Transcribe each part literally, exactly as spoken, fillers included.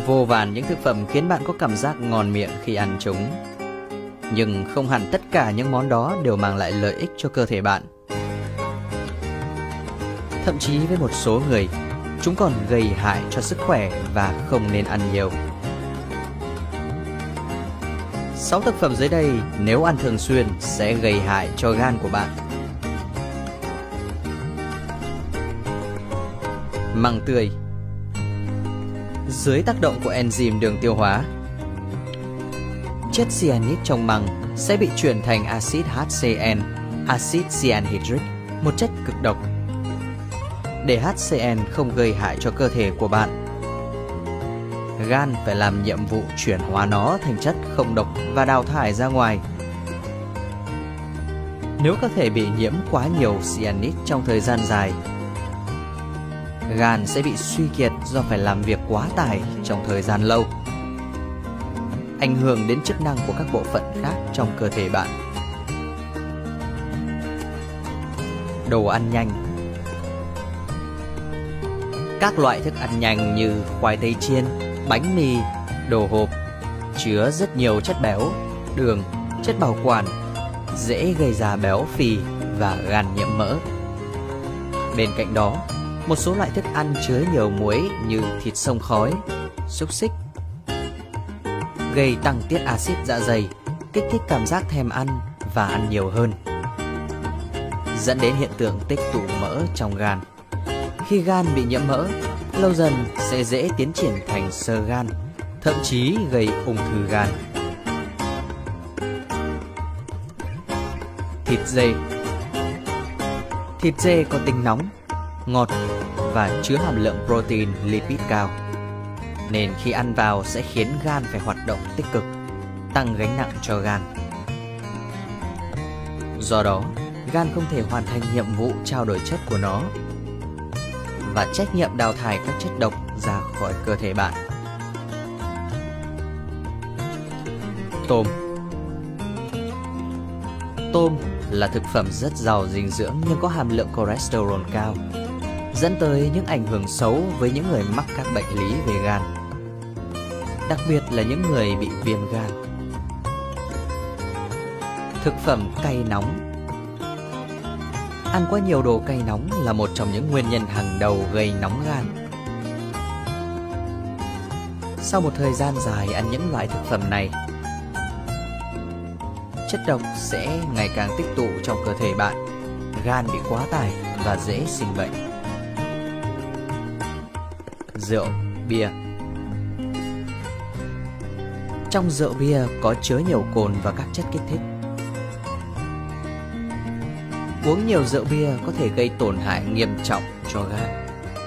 Vô vàn những thực phẩm khiến bạn có cảm giác ngon miệng khi ăn chúng. Nhưng không hẳn tất cả những món đó đều mang lại lợi ích cho cơ thể bạn. Thậm chí với một số người, chúng còn gây hại cho sức khỏe và không nên ăn nhiều. Sáu thực phẩm dưới đây nếu ăn thường xuyên sẽ gây hại cho gan của bạn. Măng tươi. Dưới tác động của enzyme đường tiêu hóa, chất cyanit trong măng sẽ bị chuyển thành axit HCN, axit cyanhydric, một chất cực độc. Để hát xê en không gây hại cho cơ thể của bạn, gan phải làm nhiệm vụ chuyển hóa nó thành chất không độc và đào thải ra ngoài. Nếu cơ thể bị nhiễm quá nhiều cyanit trong thời gian dài, gan sẽ bị suy kiệt do phải làm việc quá tải trong thời gian lâu, ảnh hưởng đến chức năng của các bộ phận khác trong cơ thể bạn. Đồ ăn nhanh. Các loại thức ăn nhanh như khoai tây chiên, bánh mì, đồ hộp chứa rất nhiều chất béo, đường, chất bảo quản, dễ gây ra béo phì và gan nhiễm mỡ. Bên cạnh đó, một số loại thức ăn chứa nhiều muối như thịt xông khói, xúc xích gây tăng tiết axit dạ dày, kích thích cảm giác thèm ăn và ăn nhiều hơn, dẫn đến hiện tượng tích tụ mỡ trong gan. Khi gan bị nhiễm mỡ, lâu dần sẽ dễ tiến triển thành xơ gan, thậm chí gây ung thư gan. Thịt dê. Thịt dê có tính nóng, ngọt và chứa hàm lượng protein, lipid cao, nên khi ăn vào sẽ khiến gan phải hoạt động tích cực, tăng gánh nặng cho gan. Do đó, gan không thể hoàn thành nhiệm vụ trao đổi chất của nó và trách nhiệm đào thải các chất độc ra khỏi cơ thể bạn. Tôm. Tôm là thực phẩm rất giàu dinh dưỡng nhưng có hàm lượng cholesterol cao, dẫn tới những ảnh hưởng xấu với những người mắc các bệnh lý về gan, đặc biệt là những người bị viêm gan. Thực phẩm cay nóng. Ăn quá nhiều đồ cay nóng là một trong những nguyên nhân hàng đầu gây nóng gan. Sau một thời gian dài ăn những loại thực phẩm này, chất độc sẽ ngày càng tích tụ trong cơ thể bạn, gan bị quá tải và dễ sinh bệnh. Rượu, bia. Trong rượu bia có chứa nhiều cồn và các chất kích thích. Uống nhiều rượu bia có thể gây tổn hại nghiêm trọng cho gan.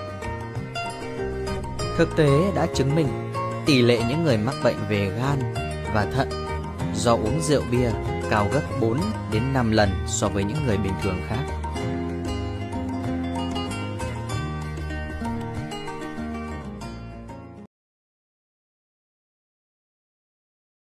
Thực tế đã chứng minh tỷ lệ những người mắc bệnh về gan và thận do uống rượu bia cao gấp bốn đến năm lần so với những người bình thường khác.